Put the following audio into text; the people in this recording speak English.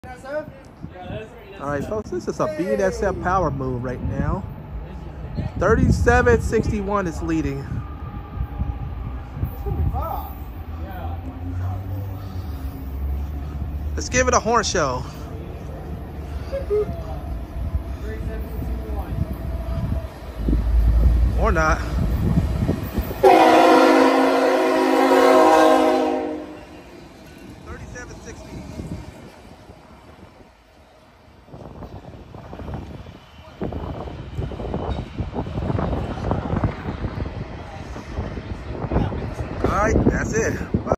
All right, folks, this is a BNSF power move right now. 3761 is leading. Let's give it a horn show. Or not. All right, that's it.